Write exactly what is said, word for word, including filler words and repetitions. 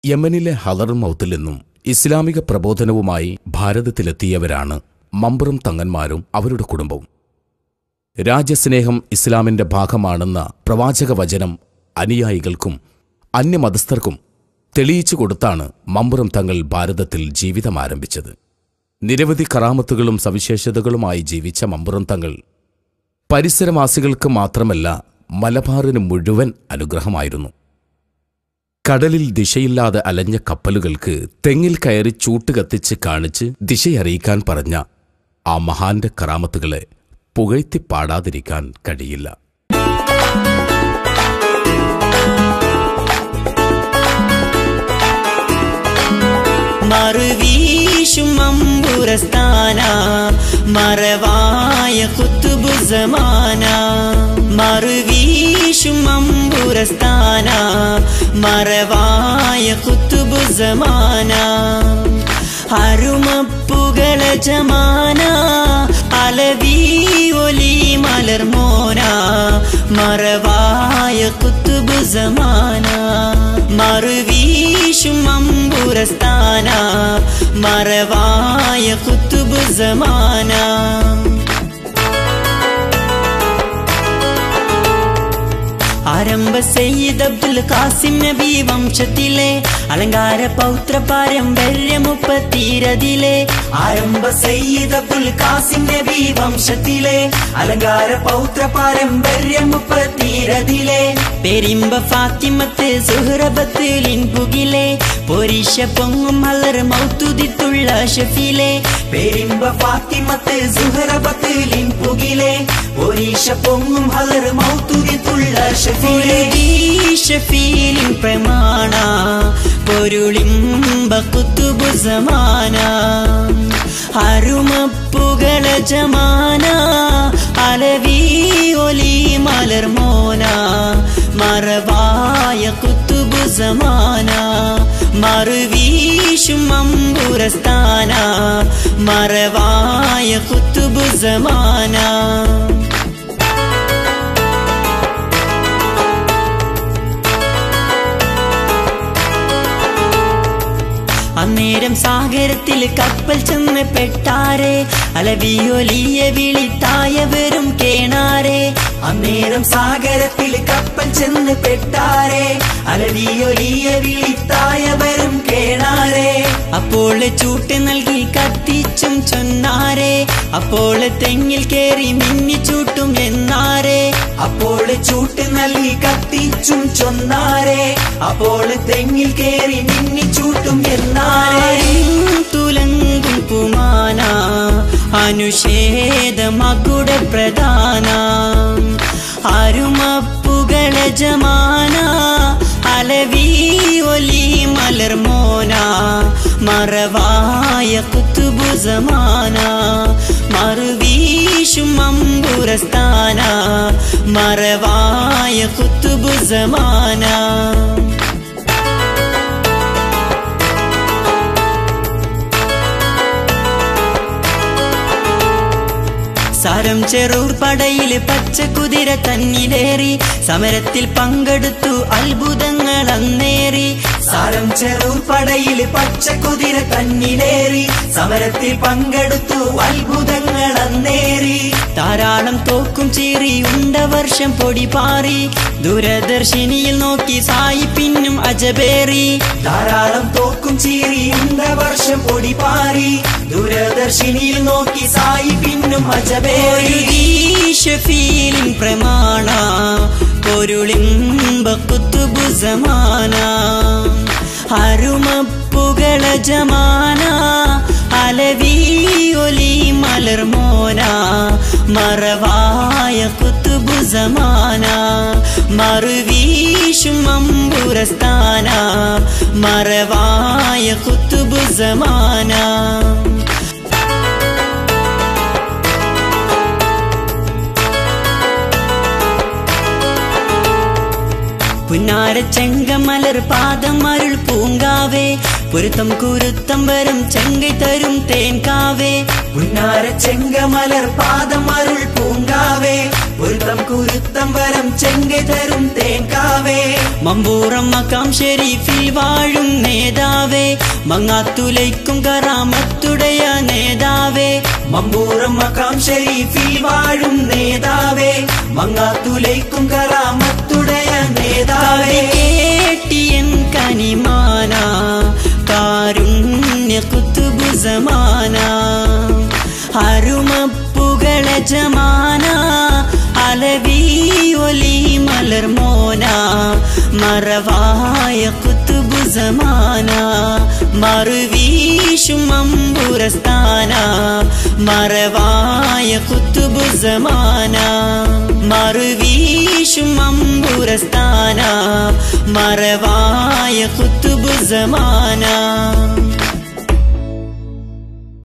യമനിലെ ഹളർമൗത്തിൽ നിന്നും ഇസ്ലാമിക പ്രബോധനവുമായി ഭാരതത്തിലെത്തിയവരാണ് മമ്പുറം തങ്ങന്മാരും അവരുടെ കുടുംബവും. രാജ്യസ്നേഹം ഇസ്ലാമിന്റെ ഭാഗമാണെന്ന പ്രവാചക വചനം അനുയായികൾക്കും അന്യമതസ്ഥർക്കും തെളിയിച്ചു കൊടുത്താണ് മമ്പുറം തങ്ങൾ ഭാരതത്തിൽ ജീവിതമാരംഭിച്ചത്. നിരവധി കറാമത്തുകളും സവിശേഷതകളുമായി ജീവിച്ച മമ്പുറം തങ്ങൾ പരിസരവാസികൾക്ക് മാത്രമല്ല മലബാറിന് മുഴുവൻ അനുഗ്രഹമായിരുന്നു. കടലിൽ ദിശയില്ലാതെ അലഞ്ഞ കപ്പലുകൾക്ക് തെങ്ങിൽ കയറി ചൂട്ടുകത്തിച്ച് കാണിച്ച് ദിശയറിയിക്കാൻ പറഞ്ഞ ആ മഹാന്റെ കറാമത്തുകളെ പുകഴ്ത്തിപ്പാടാതിരിക്കാൻ കഴിയില്ല. മറുവീശും മമ്പുറസ്ഥാന മറവായ ഖുത്ബു സമാന മറുവീശും മമ്പുറസ്ഥാന മറവായ ഖുത്ബു സമാന അരുമപ്പുകള ജമാന അലവി ഒലി മലർമോന മറവായ ഖുത്ബു സമാന മറുവീശും മമ്പുറസ്ഥാന മറവായ ഖുത്ബു സമാന ആരംഭ സയ്യിദ് അബ്ദുൽ ഖാസിം നബി വംശത്തിലെ അലങ്കാര പൗത്ര പാരമ്പര്യ മുപ്പത്തീരതിലെ ആരംഭ സയ്യിദ് അബ്ദുൽ ഖാസിം നബി വംശത്തിലെ അലങ്കാര പൗത്ര പാരമ്പര്യ മുപ്പത്തീരതിലെ പെരിമ്പ ഫാത്തിമത്ത് സുഹ്റബത്ത് ലിൻപുകിലെ പൊരിശ പൊങ്ങും ഹലർ മൗത്തുദിത്തുള്ള ഷഫീലെ പെരിമ്പ ഫാത്തിമത്ത് സുഹ്റബത്ത് ലിൻപുകിലെ പൊരിശ പൊങ്ങും ഹലർ മൗത്തുദിത്തുള്ള ഷഫീലിൻ പ്രമാണ പൊരുളിമ്പ ഖുത്ബു സമാന അരുമപ്പുകള ജമാന അലവി ഒലി മലർമോന മറവായ ഖുത്ബു സമാന മറുവീശും മമ്പുറസ്ഥാന മറവായ ഖുത്ബു സമാന അന്നേരം സാഗരത്തിൽ കപ്പൽ ചെന്ന് പെട്ടാരെ അലവിയൊലിയ വിളിത്തായവരും കേണാരെ അന്നേരം സാഗരത്തിൽ കപ്പൽ ചെന്ന് പെട്ടാരെ അലവിയൊലിയ വിളിത്തായവരും കേണാരെ അപ്പോൾ ചൂട്ട് നൽകി കത്തിച്ചും ചൊന്നാരെ അപ്പോൾ തെങ്ങിൽ കേറി മിന്നി ചൂട്ടും എന്നാരെ അപ്പോൾ ചൂട്ട് നൽകി കത്തിച്ചും ചൊന്നാരെ അപ്പോൾ തെങ്ങിൽ കേറി മിന്നി ചൂട്ടും എന്നാരെ തുലങ്കും പുമാന അനുഷേധ മകുട പ്രധാന അരുമപ്പുകള ജമാന അലവി ഒലി മലർമോന മറവായ ഖുത്ബു സമാന മറുവീശും മമ്പുറസ്ഥാന മറവായ ഖുത്ബു സമാന സാരം ചെറൂർ പടയില് പച്ച കുതിര തന്നിലേറി സമരത്തിൽ പങ്കെടുത്തു അത്ഭുതങ്ങൾ അന്നേറി സാരം ചെറൂർ പടയില് പച്ച കുതിര തന്നിലേറി സമരത്തിൽ പങ്കെടുത്തു അത്ഭുതങ്ങൾ അന്നേറി ധാരാളം തോക്കും ചീറി ഉണ്ട വർഷം പൊടി പാറി ദൂരദർശിനിയിൽ നോക്കി സായി പിന്നും അജബേറി ധാരാളം തോക്കും ചീറി ഉണ്ട വർഷം പൊടി പാറി ദൂരദർശിനിയിൽ നോക്കി സായി പിന്നും അജബേറി ഷഫീലിൻ പ്രമാണ പൊരുളിമ്പ ഖുത്ബു സമാന അരുമപ്പുകള ജമാന അലവി ഒലി മലർമോന മറവായ ഖുത്ബു സമാന മറുവീശും മമ്പുറസ്ഥാന മറവായ ഖുത്ബു സമാന പുന്നാര ചെങ്കമലർ പാദം അരുൾ പൂങ്കാവേ പൊരുത്തം കുരുത്തം വരും ചെങ്കൈ തരും തേൻകാവേ പുന്നാര ചെങ്കമലർ പാദം അരുൾ പൂങ്കാവേ പൊരുത്തം കുരുത്തം വരം ചെങ്കൈ തരും തേങ്കാവേ മമ്പൂറം മക്കാം ഷെരീഫിൽ വാഴും നേതാവേ മങ്ങാത്തുലൈക്കും കറാമത്തുടയ നേതാവേ മമ്പൂറം മക്കാം ഷെരീഫിൽ വാഴും നേതാവേ മങ്ങാത്തുലൈക്കും കറാമത്തുടയ നേതാവേ കേട്ടിയൻ കനിമാന കാരുണ്യ കുത്തുബു സമാന അരുമപ്പുകള ജമാന അലവി ഒലി മലർമോന മറവായ കുത്തുബു സമാന മറുവീശും മമ്പുരസ്ഥാന മറവായ കുത്തുബു സമാന മറുവീശും മമ്പുരസ്ഥാന മറവായ കുത്തുബു സമാന